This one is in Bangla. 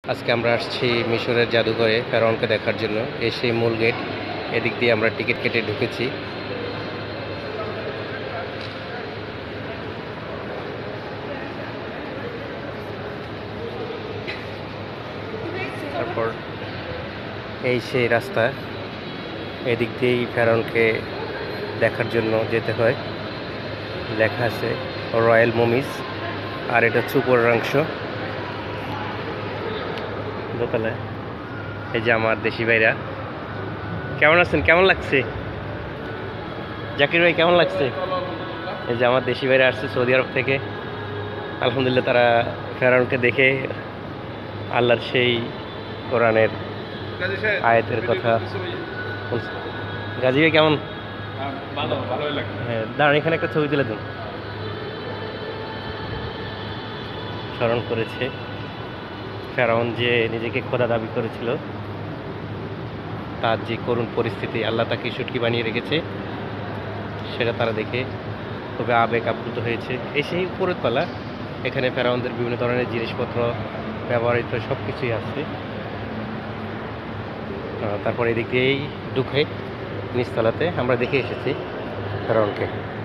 আজকে আমরা আসছি মিশরের জাদুঘরে ফেরাউনকে দেখার জন্য। এই সেই মূল গেট, এদিক দিয়ে আমরা টিকিট কেটে ঢুকেছি। তারপর এই সেই রাস্তা, এদিক দিয়েই ফেরাউনকে দেখার জন্য যেতে হয়। লেখা আছে রয়্যাল মমিজ, আর এটা হচ্ছে উপরের অংশ দোতলায়। এই যে আমার দেশি ভাইরা, কেমন আছেন? কেমন লাগছে জাকির ভাই, কেমন লাগছে? এই যে আমার দেশি ভাইরা আসছে সৌদি আরব থেকে। আলহামদুলিল্লাহ, তারা ফেরাউনকে দেখে আল্লাহর সেই কোরআনের আয়াতের কথা বলছে। গাজী ভাই কেমন? হ্যাঁ, দাঁড়ান, এখানে একটা ছবি তুলে দিন। স্মরণ করেছে ফেরাউন যে নিজেকে খোদা দাবি করেছিল, তার যে করুণ পরিস্থিতি, আল্লাহ তাকে সুটকি বানিয়ে রেখেছে, সেটা তারা দেখে খুবই আবেগ আপ্লুত হয়েছে। এই সেই উপরের তলা, এখানে ফেরাউনদের বিভিন্ন ধরনের জিনিসপত্র ব্যবহৃত সব কিছুই আছে। তারপর এদিক দিয়েই ঢুকে নিচতলাতে আমরা দেখে এসেছি ফেরাউনকে।